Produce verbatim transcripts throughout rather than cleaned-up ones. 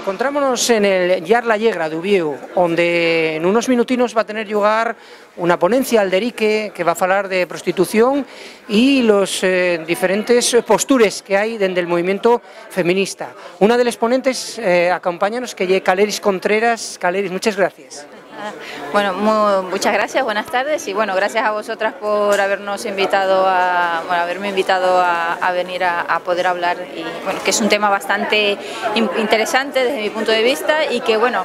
encontrámonos en el Llar la Llegra de Uvieu, onde en unos minutinos va a tener lugar una ponencia alderique que va a falar de prostitución y los eh, diferentes postures que hay dentro del movimiento feminista. Una de las ponentes, eh, acompáñanos, que es Caleris Contreras. Caleris, muchas gracias. Bueno, muy, muchas gracias, buenas tardes y bueno, gracias a vosotras por habernos invitado a, bueno, haberme invitado a, a venir a, a poder hablar y bueno, que es un tema bastante interesante desde mi punto de vista y que bueno,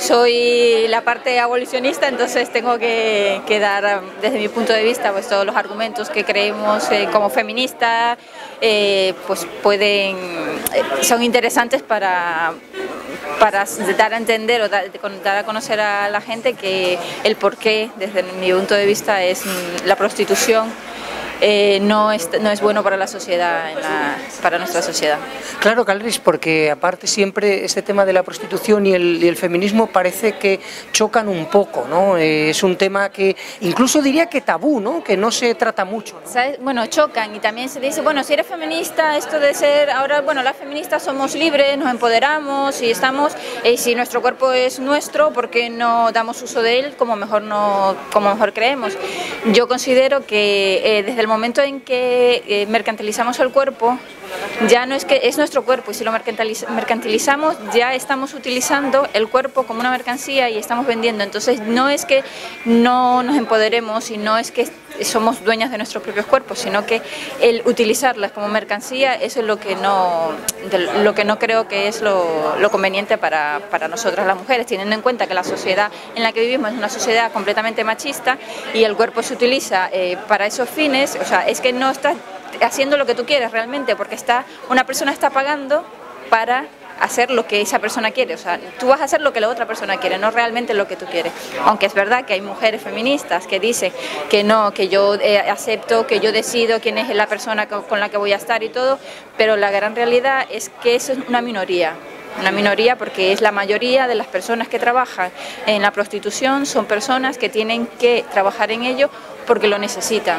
soy la parte abolicionista, entonces tengo que, que dar desde mi punto de vista pues todos los argumentos que creemos eh, como feministas eh, pues pueden, eh, son interesantes para para dar a entender o dar, dar a conocer a la gente que el porqué, desde mi punto de vista, es la prostitución eh, no, es, no es bueno para la sociedad, en la, para nuestra sociedad. Claro, Caleris, porque aparte siempre este tema de la prostitución y el, y el feminismo parece que chocan un poco, ¿no? Eh, es un tema que incluso diría que tabú, ¿no? Que no se trata mucho, ¿no? ¿Sabes? Bueno, chocan y también se dice, bueno, si eres feminista, esto de ser, ahora, bueno, las feministas somos libres, nos empoderamos y estamos, y si nuestro cuerpo es nuestro, ¿por qué no damos uso de él como mejor, no, como mejor creemos? Yo considero que eh, desde el momento en que eh, mercantilizamos el cuerpo, ya no es que es nuestro cuerpo y si lo mercantiliz mercantilizamos ya estamos utilizando el cuerpo como una mercancía y estamos vendiendo, entonces no es que no nos empoderemos y no es que somos dueñas de nuestros propios cuerpos, sino que el utilizarlas como mercancía, eso es lo que no, lo que no creo que es lo, lo conveniente para, para nosotras las mujeres, teniendo en cuenta que la sociedad en la que vivimos es una sociedad completamente machista y el cuerpo se utiliza eh, para esos fines, o sea, es que no estás haciendo lo que tú quieres realmente, porque está, una persona está pagando para hacer lo que esa persona quiere, o sea, tú vas a hacer lo que la otra persona quiere, no realmente lo que tú quieres, aunque es verdad que hay mujeres feministas que dicen que no, que yo eh, acepto, que yo decido quién es la persona con la que voy a estar y todo, pero la gran realidad es que eso es una minoría. Una minoría porque es la mayoría de las personas que trabajan en la prostitución son personas que tienen que trabajar en ello porque lo necesitan.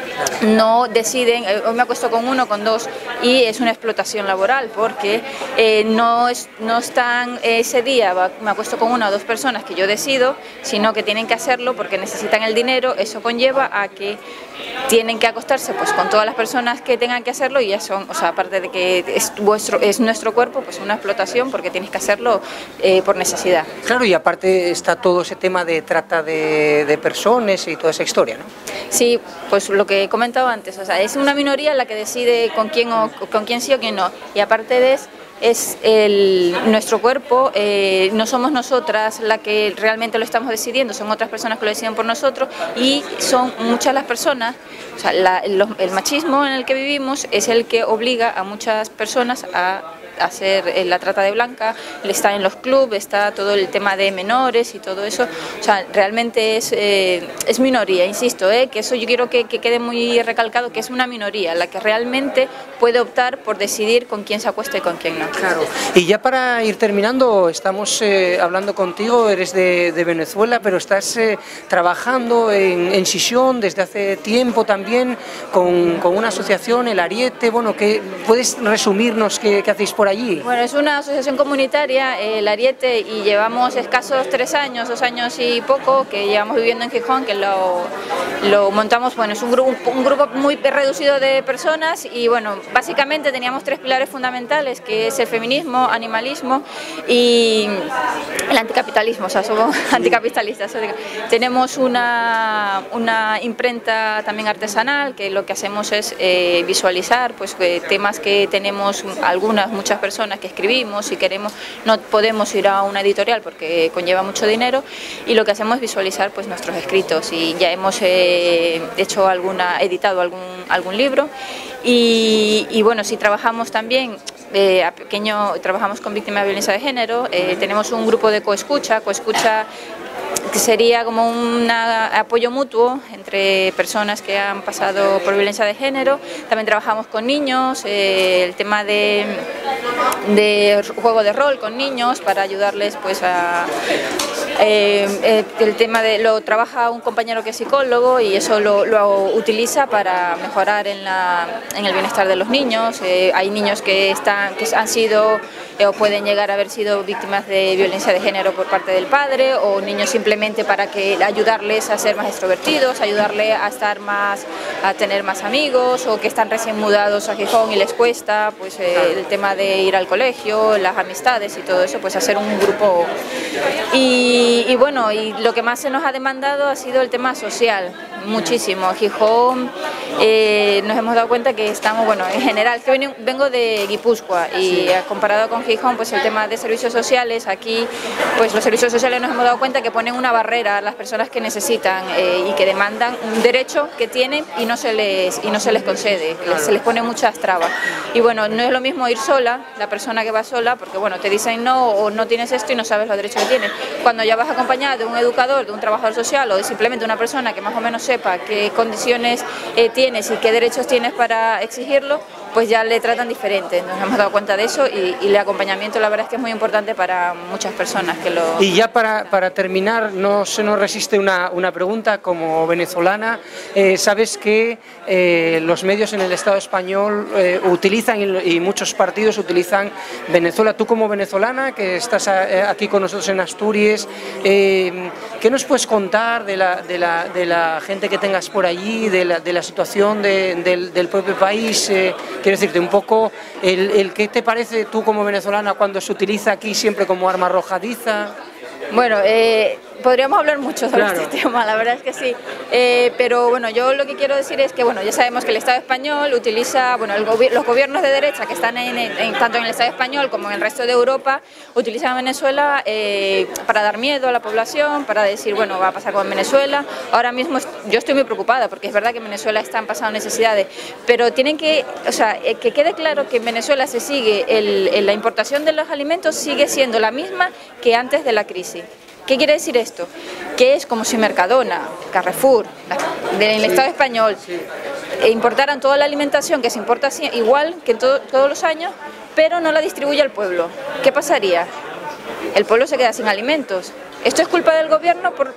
No deciden, hoy me acuesto con uno, con dos, y es una explotación laboral porque eh, no, es, no están ese día, me acuesto con una o dos personas que yo decido, sino que tienen que hacerlo porque necesitan el dinero, eso conlleva a que tienen que acostarse pues con todas las personas que tengan que hacerlo y ya son, o sea, aparte de que es, vuestro, es nuestro cuerpo, pues una explotación porque tienes que hacerlo eh, por necesidad. Claro, y aparte está todo ese tema de trata de, de personas y toda esa historia, ¿no? Sí, pues lo que he comentado antes, o sea, es una minoría la que decide con quién, o, con quién sí o quién no, y aparte de eso, es el, nuestro cuerpo, eh, no somos nosotras la que realmente lo estamos decidiendo, son otras personas que lo deciden por nosotros y son muchas las personas, o sea, la, el, el machismo en el que vivimos es el que obliga a muchas personas a hacer la trata de blanca, está en los clubes, está todo el tema de menores y todo eso, o sea, realmente es, eh, es minoría, insisto, eh, que eso yo quiero que, que quede muy recalcado, que es una minoría la que realmente puede optar por decidir con quién se acuesta y con quién no. Claro, y ya para ir terminando, estamos eh, hablando contigo, eres de, de Venezuela, pero estás eh, trabajando en, en Xixón desde hace tiempo también con, con una asociación, el Ariete, bueno, que ¿puedes resumirnos qué, qué hacéis por allí? Bueno, es una asociación comunitaria, el Ariete, y llevamos escasos tres años, dos años y poco, que llevamos viviendo en Gijón, que lo, lo montamos, bueno, es un grupo, un grupo muy reducido de personas y bueno, básicamente teníamos tres pilares fundamentales, que es el feminismo, animalismo y el anticapitalismo, o sea, somos anticapitalistas. Tenemos una, una imprenta también artesanal, que lo que hacemos es eh, visualizar pues, temas que tenemos algunas, muchas personas que escribimos y queremos, no podemos ir a una editorial porque conlleva mucho dinero y lo que hacemos es visualizar pues, nuestros escritos y ya hemos eh, hecho alguna, editado algún, algún libro y, y bueno, si trabajamos también Eh, a pequeño, trabajamos con víctimas de violencia de género, eh, tenemos un grupo de coescucha, coescucha que sería como un apoyo mutuo entre personas que han pasado por violencia de género. También trabajamos con niños, eh, el tema de, de juego de rol con niños para ayudarles pues a... Eh, eh, el tema de lo trabaja un compañero que es psicólogo y eso lo, lo utiliza para mejorar en, la, en el bienestar de los niños. Eh, hay niños que, están, que han sido eh, o pueden llegar a haber sido víctimas de violencia de género por parte del padre, o niños simplemente para que ayudarles a ser más extrovertidos, ayudarles a estar más, a tener más amigos, o que están recién mudados a Gijón y les cuesta pues eh, el tema de ir al colegio, las amistades y todo eso, pues hacer un grupo. Y Y, y bueno, y lo que más se nos ha demandado ha sido el tema social, muchísimo. Gijón, eh, nos hemos dado cuenta que estamos, bueno, en general, que vengo de Guipúzcoa y comparado con Gijón, pues el tema de servicios sociales, aquí, pues los servicios sociales nos hemos dado cuenta que ponen una barrera a las personas que necesitan eh, y que demandan un derecho que tienen y no se les, y no se les concede, se les pone muchas trabas. Y bueno, no es lo mismo ir sola, la persona que va sola, porque bueno, te dicen no o no tienes esto y no sabes los derechos que tienes. Cuando ya vas acompañada de un educador, de un trabajador social o de simplemente una persona que más o menos sepa qué condiciones eh, tienes y qué derechos tienes para exigirlo, pues ya le tratan diferente. Nos hemos dado cuenta de eso y, y el acompañamiento la verdad es que es muy importante para muchas personas que lo... Y ya para, para terminar, no se nos resiste una, una pregunta como venezolana. Eh, sabes que eh, los medios en el Estado español eh, utilizan y, y muchos partidos utilizan Venezuela. Tú como venezolana que estás a, aquí con nosotros en Asturias, eh, ¿qué nos puedes contar de la, de la, de la gente que tengas por allí, de la, de la situación de, del, del propio país? Eh, Quiero decirte un poco, el, el ¿qué te parece tú como venezolana cuando se utiliza aquí siempre como arma arrojadiza? Bueno, eh, podríamos hablar mucho sobre claro. este tema, la verdad es que sí, eh, pero bueno, yo lo que quiero decir es que bueno, ya sabemos que el Estado español utiliza, bueno, el gobi los gobiernos de derecha que están en, en, tanto en el Estado español como en el resto de Europa, utilizan a Venezuela eh, para dar miedo a la población, para decir, bueno, va a pasar con Venezuela. Ahora mismo yo estoy muy preocupada porque es verdad que en Venezuela están pasando necesidades, pero tienen que, o sea, eh, que quede claro que en Venezuela se sigue, el, el, la importación de los alimentos sigue siendo la misma que antes de la crisis. ¿Qué quiere decir esto? Que es como si Mercadona, Carrefour, del sí, Estado español, sí. importaran toda la alimentación que se importa igual que todo, todos los años, pero no la distribuye al pueblo. ¿Qué pasaría? El pueblo se queda sin alimentos. ¿Esto es culpa del gobierno? Por,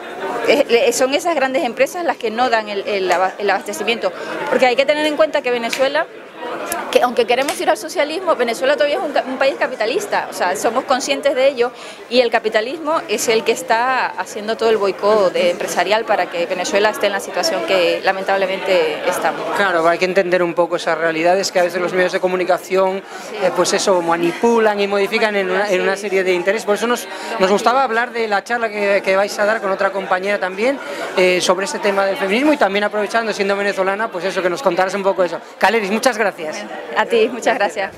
eh, son esas grandes empresas las que no dan el, el, el abastecimiento. Porque hay que tener en cuenta que Venezuela, que aunque queremos ir al socialismo, Venezuela todavía es un, un país capitalista, o sea, somos conscientes de ello y el capitalismo es el que está haciendo todo el boicot de empresarial para que Venezuela esté en la situación que lamentablemente estamos. Claro, hay que entender un poco esas realidades que a veces los medios de comunicación, sí. eh, pues eso, manipulan y modifican en una, en una serie de intereses. Por eso nos, nos gustaba hablar de la charla que, que vais a dar con otra compañera también eh, sobre este tema del feminismo y también aprovechando, siendo venezolana, pues eso, que nos contaras un poco eso. Caleris, muchas gracias. A ti, muchas gracias.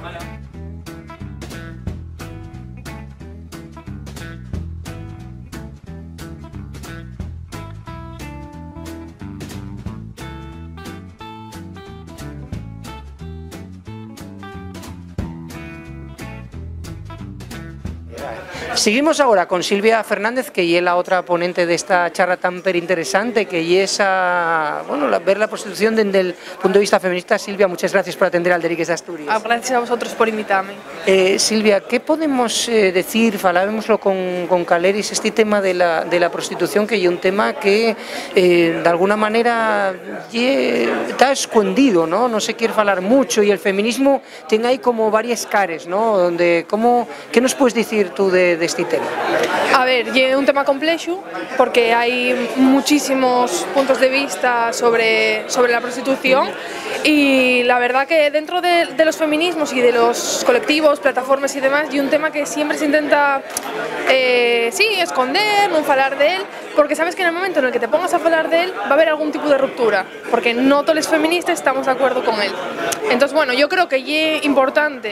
Seguimos ahora con Silvia Fernández, que es la otra ponente de esta charla tan interesante, que es a, bueno, la, ver la prostitución desde el punto de vista feminista. Silvia, muchas gracias por atender al Deriques de Asturias. Ah, gracias a vosotros por invitarme. Eh, Silvia, ¿qué podemos eh, decir, falábamoslo con, con Caleris, este tema de la, de la prostitución, que es un tema que eh, de alguna manera está escondido, ¿no? No se quiere falar mucho, y el feminismo tiene ahí como varias caras, ¿no? Donde, ¿cómo, ¿qué nos puedes decir tú de, de este tema? A ver, é un tema complexo porque hai muchísimos puntos de vista sobre, sobre la prostitución, y la verdad que dentro de, de los feminismos y de los colectivos, plataformas y demás, y un tema que siempre se intenta eh, sí, esconder, non falar de él, porque sabes que en el momento en el que te pongas a falar de él va a haber algún tipo de ruptura, porque no todos los feministas estamos de acuerdo con él. Entonces, bueno, yo creo que é importante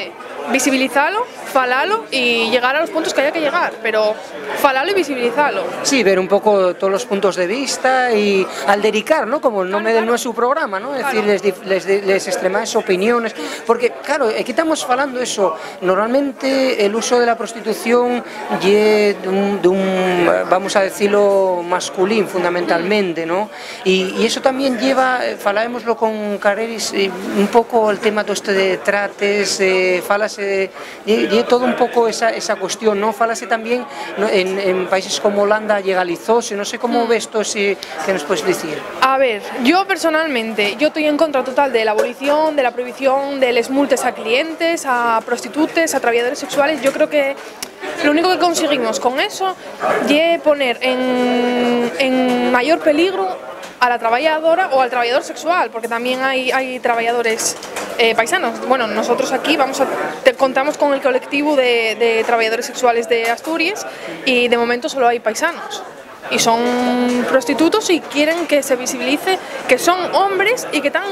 visibilizalo, falalo y llegar a los puntos que haya que llegar, pero falalo y visibilizalo. Sí, ver un poco todos los puntos de vista y aldericar, ¿no? Como el nombre claro, claro. no es su programa, ¿no? Es Claro. decir, les, les, les extremáis opiniones, porque, claro, aquí estamos falando eso, normalmente el uso de la prostitución ye de un, de un vamos a decirlo, masculín, fundamentalmente, ¿no? Y, y eso también lleva, falámoslo con Careris, un poco el tema todo este de trates, eh, falase, y todo un poco esa, esa cuestión, ¿no? Falase también, ¿no? en, en países como Holanda legalizóse, no sé cómo ves esto, si, ¿qué nos puedes decir? A ver, yo personalmente, yo estoy en contra total de la abolición, de la prohibición de les multes a clientes, a prostitutes, a trabajadores sexuales. Yo creo que lo único que conseguimos con eso es poner en, en mayor peligro a la trabajadora o al trabajador sexual, porque también hay, hay trabajadores eh, paisanos. Bueno, nosotros aquí vamos a, te, contamos con el colectivo de, de trabajadores sexuales de Asturias y de momento solo hay paisanos. Y son prostitutos y quieren que se visibilice que son hombres y que están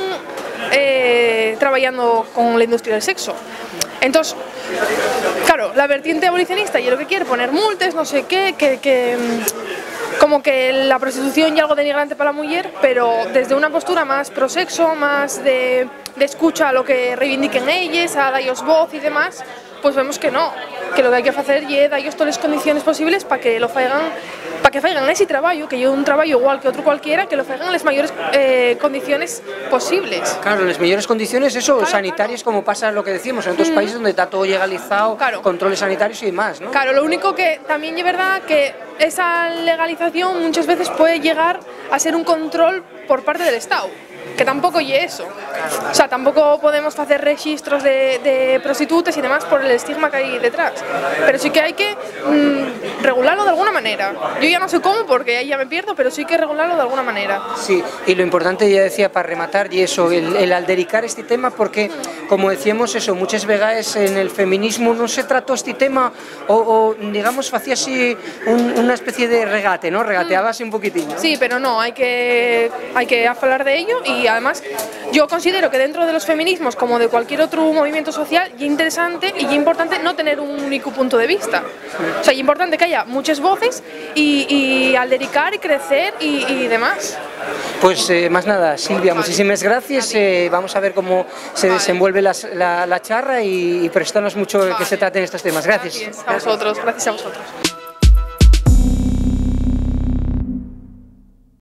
eh, trabajando con la industria del sexo. Entonces, claro, la vertiente abolicionista y lo que quiere poner multas, no sé qué, que, que como que la prostitución y algo denigrante para la mujer, pero desde una postura más pro sexo, más de, de escucha a lo que reivindiquen ellos, a darles voz y demás, pues vemos que no, que lo que hay que hacer es darles todas las condiciones posibles para que lo faigan, para que faigan ese trabajo, que yo un trabajo igual que otro cualquiera, que lo faigan en las mayores eh, condiciones posibles. Claro, en las mayores condiciones, eso, claro, sanitarias, claro. Como pasa lo que decimos, en otros mm. países donde está todo legalizado, claro. Controles sanitarios y demás, ¿no? Claro, lo único que también es verdad que esa legalización muchas veces puede llegar a ser un control por parte del Estado, que tampoco es eso. O sea, tampoco podemos hacer registros de, de prostitutas y demás por el estigma que hay detrás. Pero sí que hay que mmm, regularlo de alguna manera. Yo ya no sé cómo, porque ahí ya me pierdo, pero sí que regularlo de alguna manera. Sí, y lo importante, ya decía, para rematar, y eso, el, el aldericar este tema, porque, como decíamos eso, muchas veces en el feminismo no se trató este tema, o, o digamos, hacía así un, una especie de regate, ¿no? Regateaba así un poquitín, ¿no? Sí, pero no, hay que, hay que hablar de ello y además yo considero que dentro de los feminismos, como de cualquier otro movimiento social, es interesante y es importante no tener un único punto de vista. O sea, es importante que haya muchas voces y, y aldericar y crecer y, y demás. Pues eh, más nada, Silvia, vale. Muchísimas gracias. Eh, vamos a ver cómo se vale. desenvuelve la, la, la charla y, y prestarnos mucho vale. que se traten estos temas. Gracias. Gracias a vosotros, gracias a vosotros.